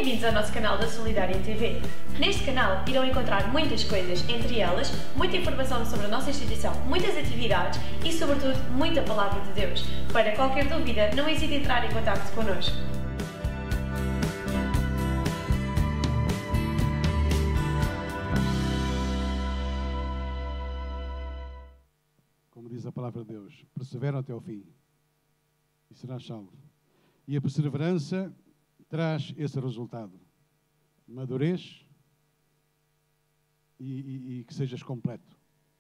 Bem-vindos ao nosso canal da Solidária TV. Neste canal irão encontrar muitas coisas, entre elas, muita informação sobre a nossa instituição, muitas atividades e, sobretudo, muita Palavra de Deus. Para qualquer dúvida, não hesite em entrar em contacto connosco. Como diz a Palavra de Deus, persevera até ao fim e serás salvo. E a perseverança traz esse resultado. Madurez e que sejas completo.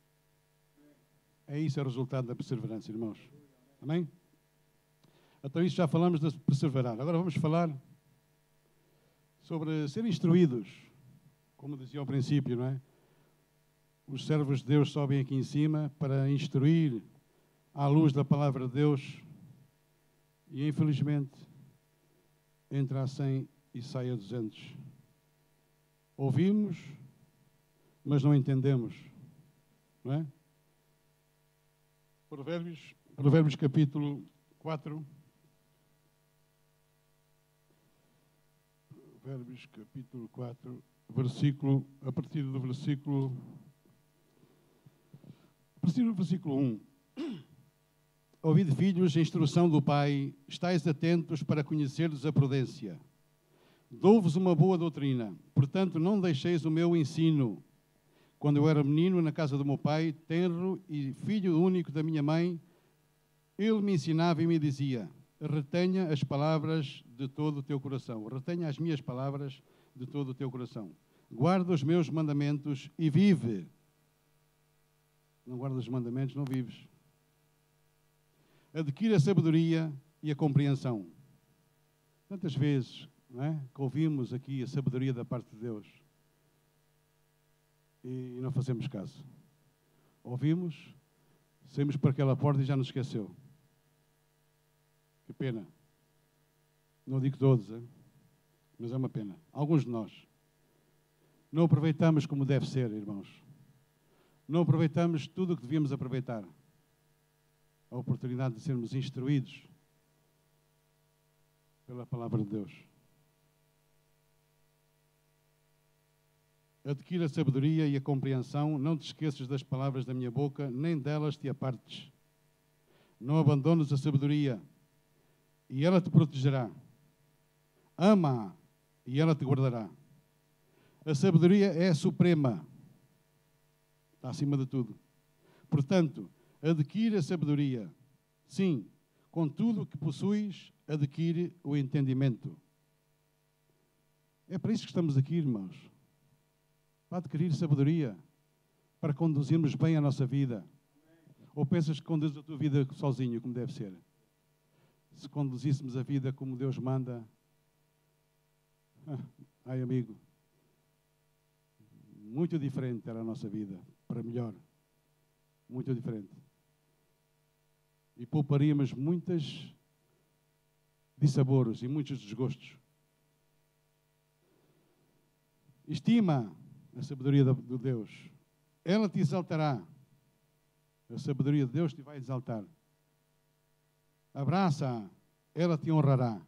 É isso o resultado da perseverança, irmãos. Amém? Então isso já falamos de perseverar. Agora vamos falar sobre ser instruídos. Como dizia ao princípio, não é? Os servos de Deus sobem aqui em cima para instruir à luz da Palavra de Deus e, infelizmente, entra a 100 e sai a 200. Ouvimos, mas não entendemos. Não é? Provérbios capítulo 4. Provérbios capítulo 4, a partir do versículo 1. Ouvi, filhos, a instrução do Pai, estais atentos para conhecerdes a prudência. Dou-vos uma boa doutrina, portanto não deixeis o meu ensino. Quando eu era menino na casa do meu pai, tenro e filho único da minha mãe, ele me ensinava e me dizia, retenha as palavras de todo o teu coração. Retenha as minhas palavras de todo o teu coração. Guarda os meus mandamentos e vive. Não guardas os mandamentos, não vives. Adquire a sabedoria e a compreensão. Tantas vezes, não é, que ouvimos aqui a sabedoria da parte de Deus e não fazemos caso. Ouvimos, saímos por aquela porta e já nos esqueceu. Que pena. Não digo todos, mas é uma pena. Alguns de nós não aproveitamos como deve ser, irmãos. Não aproveitamos tudo o que devíamos aproveitar. A oportunidade de sermos instruídos pela Palavra de Deus. Adquire a sabedoria e a compreensão, não te esqueças das palavras da minha boca, nem delas te apartes. Não abandones a sabedoria, e ela te protegerá. Ama-a, e ela te guardará. A sabedoria é a suprema. Está acima de tudo. Portanto, adquire a sabedoria. Sim, com tudo o que possuis, adquire o entendimento. É para isso que estamos aqui, irmãos. Para adquirir sabedoria, para conduzirmos bem a nossa vida. Ou pensas que conduzes a tua vida sozinho, como deve ser? Se conduzíssemos a vida como Deus manda, ai amigo, muito diferente era a nossa vida, para melhor. Muito diferente. E pouparíamos muitas dissabores e muitos desgostos. Estima a sabedoria de Deus. Ela te exaltará. A sabedoria de Deus te vai exaltar. Abraça-a. Ela te honrará.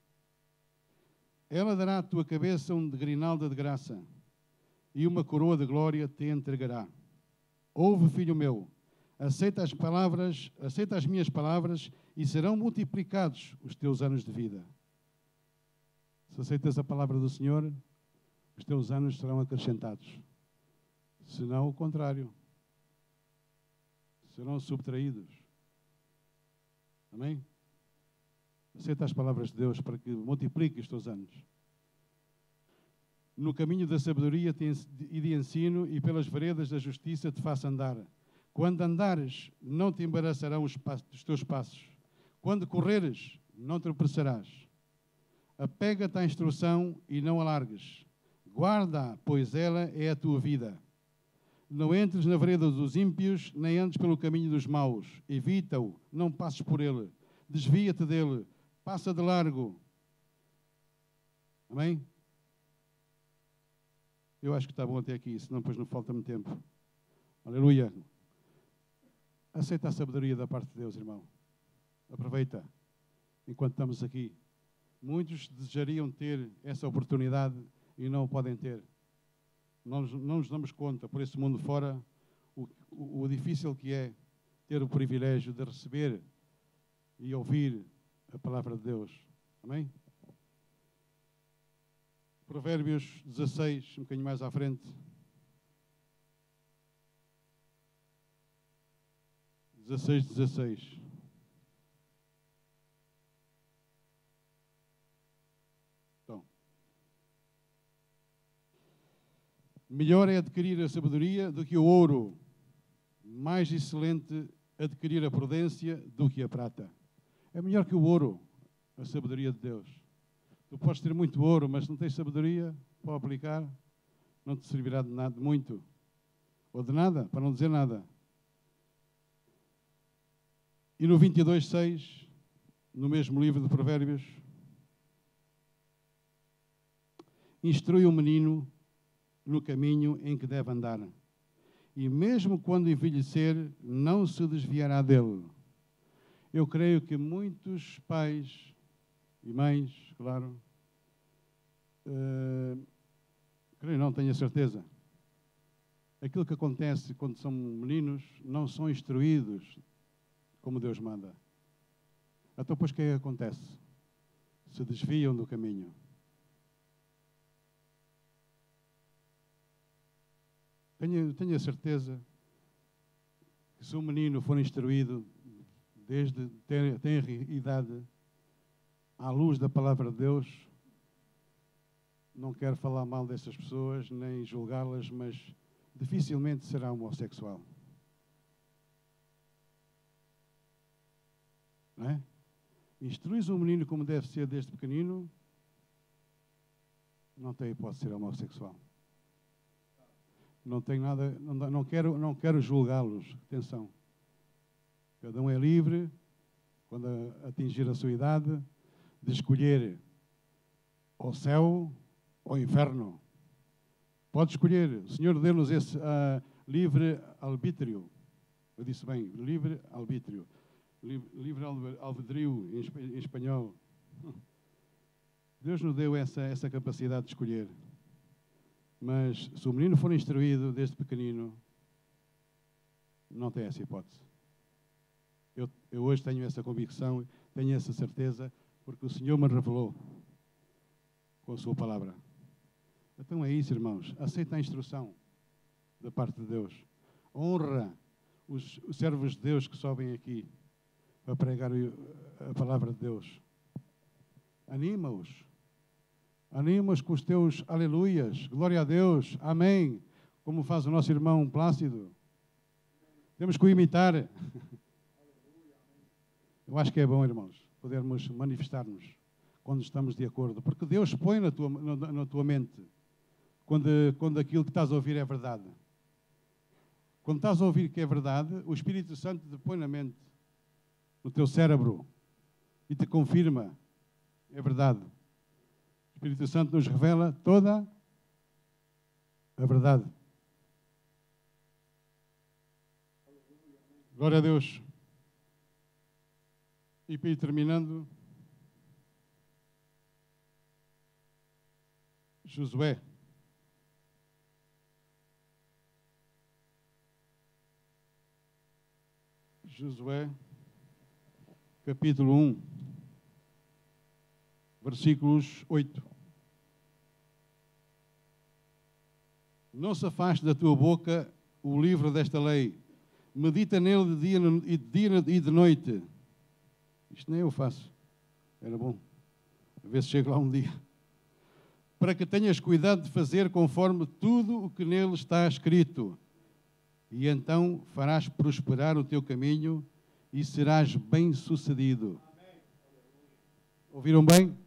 Ela dará à tua cabeça um grinalda de graça e uma coroa de glória te entregará. Ouve, filho meu, aceita as minhas palavras e serão multiplicados os teus anos de vida. Se aceitas a palavra do Senhor, os teus anos serão acrescentados. Se não, o contrário. Serão subtraídos. Amém? Aceita as palavras de Deus para que multiplique os teus anos. No caminho da sabedoria e de ensino e pelas veredas da justiça te faça andar. Quando andares, não te embaraçarão os teus passos. Quando correres, não tropeçarás. Apega-te à instrução e não a largues. Guarda, pois ela é a tua vida. Não entres na vereda dos ímpios, nem andes pelo caminho dos maus. Evita-o, não passes por ele. Desvia-te dele, passa de largo. Amém? Eu acho que está bom até aqui, senão depois não falta-me tempo. Aleluia. Aceita a sabedoria da parte de Deus, irmão. Aproveita enquanto estamos aqui. Muitos desejariam ter essa oportunidade e não o podem ter. Nós não nos damos conta, por esse mundo fora, o difícil que é ter o privilégio de receber e ouvir a palavra de Deus. Amém? Provérbios 16, um bocadinho mais à frente. 16. Então, melhor é adquirir a sabedoria do que o ouro, mais excelente adquirir a prudência do que a prata. É melhor que o ouro, a sabedoria de Deus. Tu podes ter muito ouro, mas não tens sabedoria para aplicar, não te servirá de nada, de muito, ou de nada, para não dizer nada. E no 22:6, no mesmo livro de Provérbios, instrui o menino no caminho em que deve andar, e mesmo quando envelhecer, não se desviará dele. Eu creio que muitos pais e mães, claro, creio não, tenho a certeza, aquilo que acontece quando são meninos, não são instruídos como Deus manda. Então, depois, o que é que acontece? Se desviam do caminho. Tenho a certeza que se um menino for instruído desde tenra idade, à luz da palavra de Deus, não quero falar mal dessas pessoas, nem julgá-las, mas dificilmente será homossexual. Não é? Instruís um menino como deve ser desde pequenino, não tem hipótese de ser homossexual. Não tenho nada, não quero julgá-los. Atenção. Cada um é livre, quando atingir a sua idade, de escolher o céu ou o inferno. Pode escolher. O Senhor deu-nos esse livre arbítrio. Eu disse bem, livre arbítrio. Livre albedrio em espanhol. Deus nos deu essa capacidade de escolher. Mas se o menino for instruído desde pequenino, não tem essa hipótese. Eu hoje tenho essa convicção, tenho essa certeza, porque o Senhor me revelou com a sua palavra. Então é isso, irmãos. Aceita a instrução da parte de Deus. Honra os servos de Deus que sobem aqui para pregar a palavra de Deus. Anima-os. Anima-os com os teus aleluias. Glória a Deus. Amém. Como faz o nosso irmão Plácido. Temos que o imitar. Eu acho que é bom, irmãos, podermos manifestar-nos quando estamos de acordo. Porque Deus põe na tua mente quando aquilo que estás a ouvir é verdade. Quando estás a ouvir que é verdade, o Espírito Santo te põe na mente, no teu cérebro, e te confirma, é verdade. O Espírito Santo nos revela toda a verdade. Glória a Deus. E para ir terminando, Josué. Josué, capítulo 1, versículos 8. Não se afaste da tua boca o livro desta lei. Medita nele de dia e de noite. Isto nem eu faço. Era bom. A ver se chego lá um dia. Para que tenhas cuidado de fazer conforme tudo o que nele está escrito. E então farás prosperar o teu caminho e serás bem-sucedido. Ouviram bem?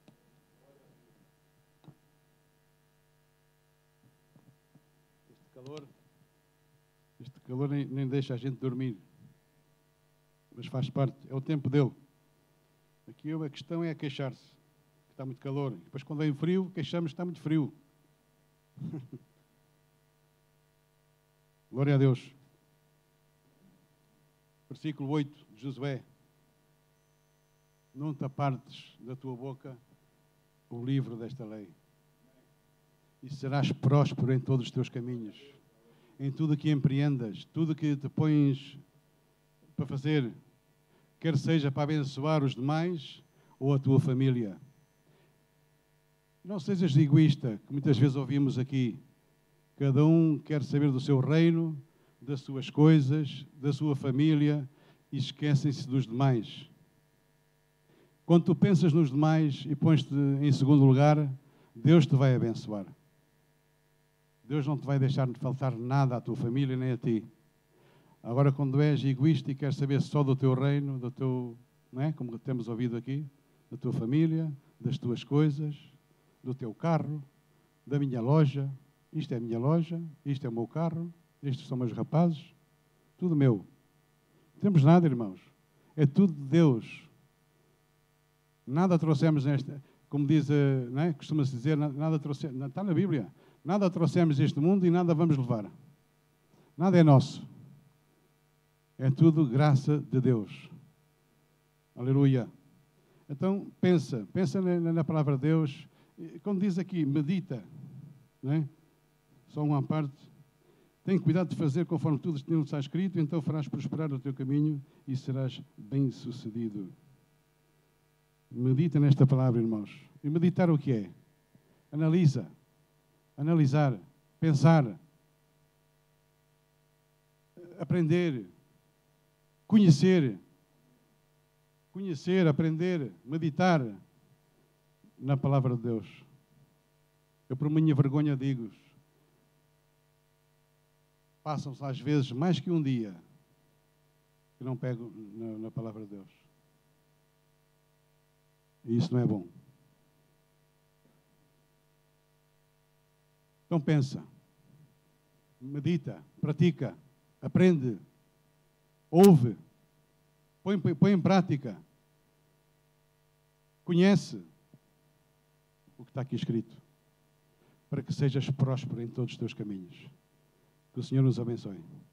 Este calor nem deixa a gente dormir. Mas faz parte, é o tempo dele. Aqui a questão é queixar-se, que está muito calor. Depois quando vem frio, queixamos que está muito frio. Glória a Deus. Versículo 8 de Josué. Não te apartes da tua boca o livro desta lei. E serás próspero em todos os teus caminhos, em tudo que empreendas, tudo que te pões para fazer, quer seja para abençoar os demais ou a tua família. Não sejas egoísta, que muitas vezes ouvimos aqui. Cada um quer saber do seu reino, das suas coisas, da sua família e esquecem-se dos demais. Quando tu pensas nos demais e pões-te em segundo lugar, Deus te vai abençoar. Deus não te vai deixar de faltar nada à tua família nem a ti. Agora, quando és egoísta e queres saber só do teu reino, do teu, não é? Como temos ouvido aqui, da tua família, das tuas coisas, do teu carro, da minha loja, isto é a minha loja, isto é o meu carro, estes são meus rapazes, tudo meu. Não temos nada, irmãos. É tudo de Deus. Nada trouxemos nesta, como diz, não é? Costuma-se dizer, nada trouxemos, está na Bíblia, nada trouxemos deste mundo e nada vamos levar. Nada é nosso. É tudo graça de Deus. Aleluia. Então, pensa na palavra de Deus. Como diz aqui, medita. Não é? Só uma parte. Tem cuidado de fazer conforme tudo está escrito, então farás prosperar o teu caminho e serás bem-sucedido. Medita nesta palavra, irmãos. E meditar o que é? Analisa. Analisar. Pensar. Aprender. Conhecer, aprender, meditar na palavra de Deus. Eu, por minha vergonha, digo-vos, passam-se às vezes mais que um dia que não pego na palavra de Deus. E isso não é bom. Então pensa, medita, pratica, aprende. Ouve, põe em prática, conhece o que está aqui escrito, para que sejas próspero em todos os teus caminhos. Que o Senhor nos abençoe.